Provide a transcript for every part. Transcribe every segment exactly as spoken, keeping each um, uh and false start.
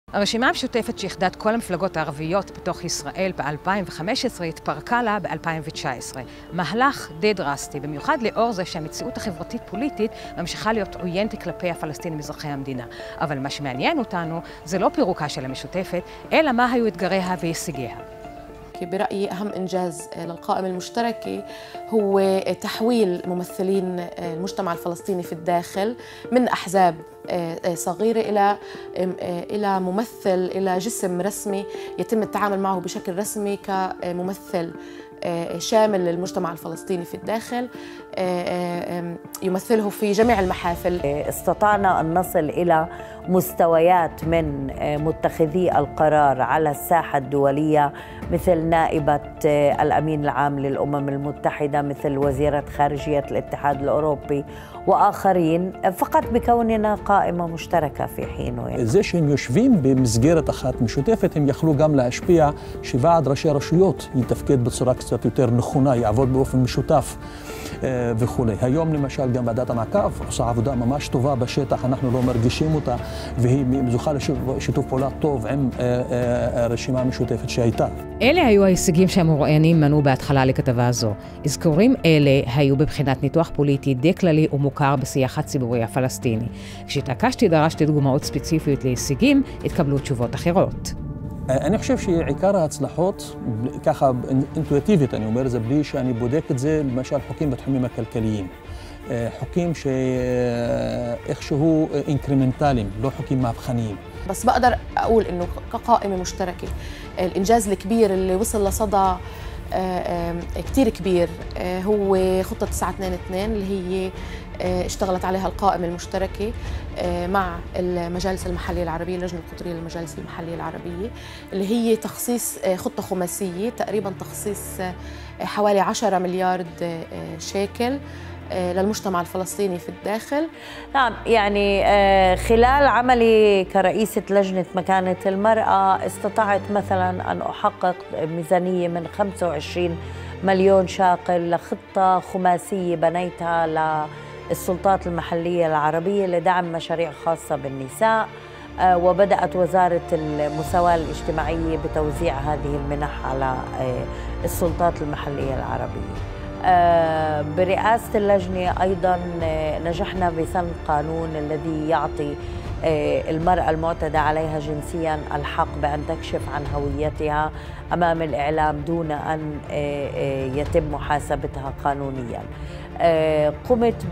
הרשימה המשותפת שאיחדה את כל המפלגות הערביות בתוך ישראל ב-אלפיים וחמש עשרה התפרקה לה ב-אלפיים תשע עשרה. מהלך די דרסטי, במיוחד לאור זה שהמציאות החברתית-פוליטית ממשיכה להיות עוינת כלפי הפלסטינים אזרחי המדינה. אבל מה שמעניין אותנו זה לא פירוקה של המשותפת, אלא מה היו אתגריה והישגיה. برأيي أهم إنجاز للقائمة المشتركة هو تحويل ممثلين المجتمع الفلسطيني في الداخل من أحزاب صغيرة إلى إلى ممثل إلى جسم رسمي يتم التعامل معه بشكل رسمي كممثل شامل للمجتمع الفلسطيني في الداخل يمثله في جميع المحافل. استطعنا أن نصل إلى مستويات من متخذي القرار على الساحة الدولية مثل نائبة الأمين العام للأمم المتحدة، مثل وزيرة خارجية الاتحاد الأوروبي وآخرين، فقط بكوننا قائمة مشتركة في حينه. זה שהם יושבים במסגרת אחת משותפת, הם יכלו גם להשפיע שוועד ראשי הרשויות יתפקד בצורה קצת יותר נכונה, יעבוד באופן משותף וכו'. היום למשל גם ועדת המעקב עושה עבודה ממש טובה בשטח, אנחנו לא מרגישים אותה, והיא זוכה לשיתוף פעולה טוב עם הרשימה המשותפת שהייתה. אלה היו ההישגים שהמרואיינים מנו בהתחלה לכתבה הזו. אזכורים אלה היו בבחינת ניתוח פוליטי די כללי ומוכר בשיח הציבורי הפלסטיני. כשהתעקשתי דרשתי דוגמאות ספציפיות להישגים, התקבלו תשובות אחרות. אני חושב שעיקר ההצלחות, ככה אינטואיטיבית אני אומר את זה, בלי שאני בודק את זה, למשל חוקים בתחומים הכלכליים. חוקים שאיכשהו אינקרימנטליים, לא חוקים מהפכניים. بس بقدر أقول إنه كقائمة مشتركة الإنجاز الكبير اللي وصل لصدى كتير كبير هو خطة تسعة اثنين اثنين اللي هي اشتغلت عليها القائمة المشتركة مع المجالس المحلية العربية، اللجنة القطرية للمجالس المحلية العربية، اللي هي تخصيص خطة خماسية تقريبا تخصيص حوالي عشرة مليار شيكل للمجتمع الفلسطيني في الداخل. نعم، يعني خلال عملي كرئيسة لجنة مكانة المرأة استطعت مثلا أن أحقق ميزانية من خمسة وعشرين مليون شاقل لخطة خماسية بنيتها للسلطات المحلية العربية لدعم مشاريع خاصة بالنساء، وبدأت وزارة المساواة الاجتماعية بتوزيع هذه المنح على السلطات المحلية العربية. برئاسة اللجنة أيضاً نجحنا بسن قانون الذي يعطي المرأة المعتدى عليها جنسياً الحق بأن تكشف عن هويتها أمام الإعلام دون أن يتم محاسبتها قانونياً. قمت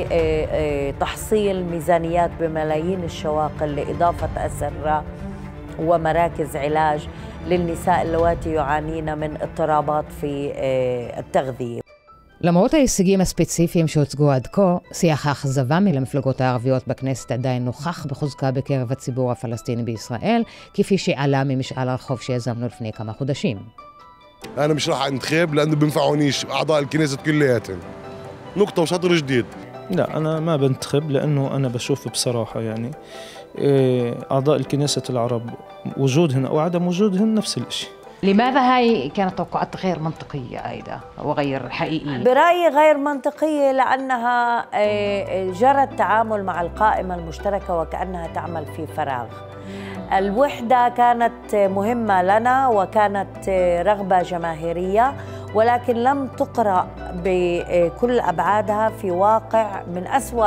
بتحصيل ميزانيات بملايين الشواقل لإضافة أسرة ومراكز علاج للنساء اللواتي يعانين من اضطرابات في التغذية. למרות ההישגים הספציפיים שהוצגו עד כה, שיח האכזבה מלמפלגות הערביות בכנסת עדיין נוכח בחוזקה בקרב הציבור הפלסטיני בישראל, כפי שעלה ממשאל הרחוב שיזמנו לפני כמה חודשים. أنا مش راح أنتخب لأنه بينفعونيش أعضاء الكنيسة كلياتهم. نقطة وشطر جديد. لا، أنا ما بنتخب لأنه أنا بشوف بصراحة يعني أعضاء الكنيسة العرب وجودهن أو عدم وجودهن نفس الشيء. لماذا هاي كانت توقعات غير منطقية أيضا وغير حقيقية؟ برأيي غير منطقية لأنها جرى التعامل مع القائمة المشتركة وكأنها تعمل في فراغ. الوحدة كانت مهمة لنا وكانت رغبة جماهيرية، ولكن لم تقرأ بكل أبعادها في واقع من أسوأ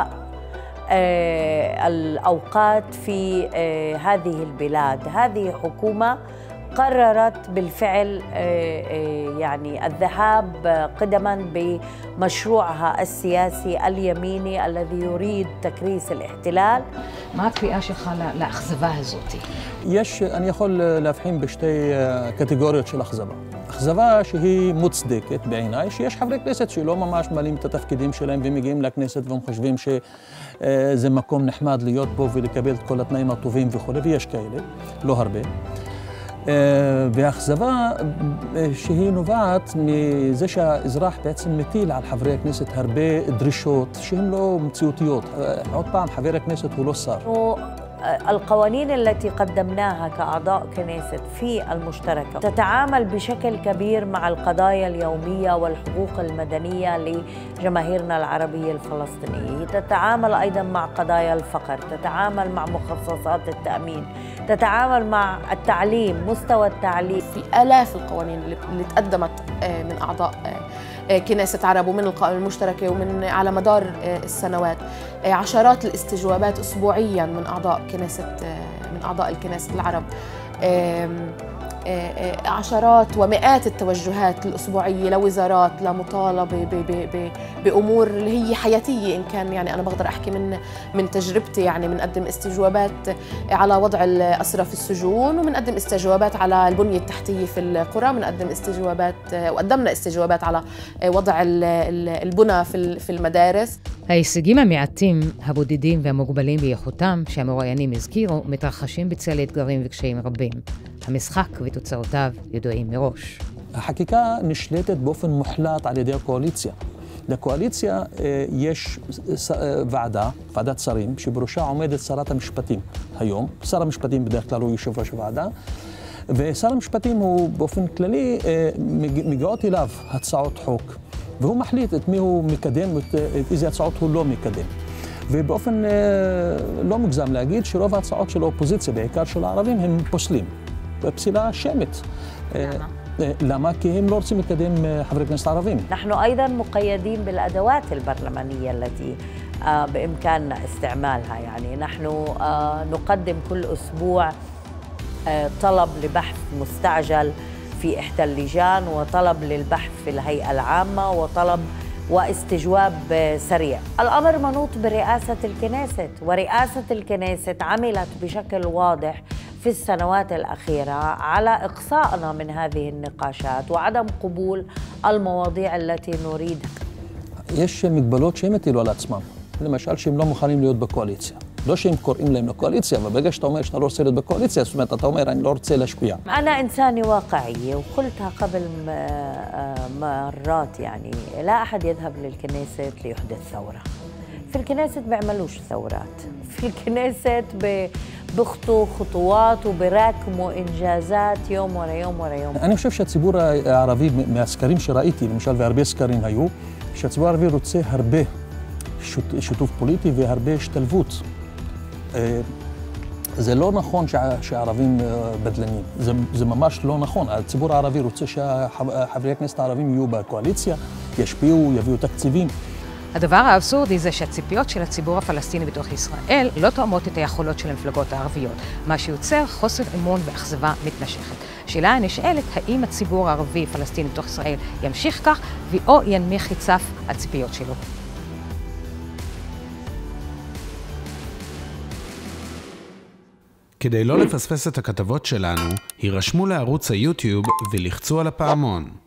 الأوقات في هذه البلاد. هذه حكومة قررت بالفعل يعني الذهاب قدما بمشروعها السياسي اليميني الذي يريد تكريس الاحتلال. מה הקריאה שלך לאכזבה הזאת? יש, אני יכול להבחין בשתי קטגוריות של אכזבה. אכזבה שהיא מוצדקת בעיניי, שיש חברי כנסת שלא ממש מלאים את התפקידים שלהם ומגיעים לכנסת והם חושבים שזה מקום נחמד להיות בו ולקבל את כל התנאים הטובים וכו', ויש כאלה, לא הרבה. והאכזבה שהיא נובעת מזה שהאזרח בעצם מטיל על חברי הכנסת הרבה דרישות שהן לא מציאותיות. עוד פעם, חבר הכנסת הוא לא שר. القوانين التي قدمناها كأعضاء كنيست في المشتركة تتعامل بشكل كبير مع القضايا اليومية والحقوق المدنية لجماهيرنا العربية الفلسطينية، تتعامل أيضا مع قضايا الفقر، تتعامل مع مخصصات التأمين، تتعامل مع التعليم، مستوى التعليم. في آلاف القوانين اللي تقدمت من أعضاء كنيسة عرب ومن القائمة المشتركة ومن على مدار السنوات، عشرات الاستجوابات أسبوعيا من أعضاء كنيسة من أعضاء الكنيسة العرب، عشرات ومئات التوجهات الأسبوعية لوزارات لمطالبة بأمور اللي هي حياتية. إن كان يعني أنا بقدر أحكي من من تجربتي، يعني بنقدم استجوابات على وضع الأسرى في السجون، وبنقدم استجوابات على البنية التحتية في القرى، بنقدم استجوابات وقدمنا استجوابات على וضع البنى في المدارس. ההישגים המעטים, הבודדים והמוגבלים באיכותם שהמרואיינים הזכירו מתרחשים בצל אתגרים וקשיים רבים. המשחק ותוצאותיו ידועים מראש. החקיקה נשלטת באופן מוחלט על ידי הקואליציה. לקואליציה יש ועדה, ועדת שרים, שבראשה עומדת שרת המשפטים היום. שר המשפטים בדרך כלל הוא יושב ראש הוועדה, ושר המשפטים הוא באופן כללי מגיעות אליו הצעות חוק, והוא מחליט את מי הוא מקדם, את איזה הצעות הוא לא מקדם. ובאופן לא מוגזם להגיד שרוב ההצעות של האופוזיציה, בעיקר של הערבים, הם פוסלים. פסילה שמית. למה? למה? כי הם לא רוצים לקדם חברי כנסת ערבים. نحن أيضا مقيدين بالأدوات البرلمانية التي بإمكاننا استعمالها. يعني نحن نقدم كل أسبوع طلب لبحث مستعجل في إحدى اللجان، وطلب للبحث في الهيئة العامة، وطلب واستجواب سريع. الأمر منوط برئاسة الكنيسة، ورئاسة الكنيسة عملت بشكل واضح في السنوات الأخيرة على إقصائنا من هذه النقاشات وعدم قبول المواضيع التي نريدها. יש מגבלות שהם הטילו על עצמם. למשל שהם לא מוכנים להיות בקואליציה. לא שהם קוראים להם לקואליציה, אבל ברגע שאתה אומר שאתה לא רוצה להיות בקואליציה, זאת אומרת, אתה אומר, אני לא רוצה להשפיע. أنا إنسانة واقعية وقلتها قبل مرات، يعني لا أحد يذهب للكنيسة ليحدث ثورة. في الكنيسة بيعملوش ثورات، في الكنيسة بيخطوا خطوات وبراكموا إنجازات يوم ورا يوم ورا يوم. אני חושב שהציבור הערבי, מהסקרים שראיתי, למשל, והרבה סקרים היו, שהציבור הערבי רוצה הרבה שיתוף פוליטי והרבה השתלבות. זה לא נכון שהערבים בדלנים, זה, זה ממש לא נכון. הציבור הערבי רוצה שהחברי הכנסת הערבים יהיו בקואליציה, ישפיעו, יביאו תקציבים. הדבר האבסורדי זה שהציפיות של הציבור הפלסטיני בתוך ישראל לא תואמות את היכולות של המפלגות הערביות, מה שיוצר חוסר אמון ואכזבה מתמשכת. השאלה הנשאלת, האם הציבור הערבי פלסטיני בתוך ישראל ימשיך כך, או ינמיך את סף הציפיות שלו. כדי לא לפספס את הכתבות שלנו, הירשמו לערוץ היוטיוב ולחצו על הפעמון.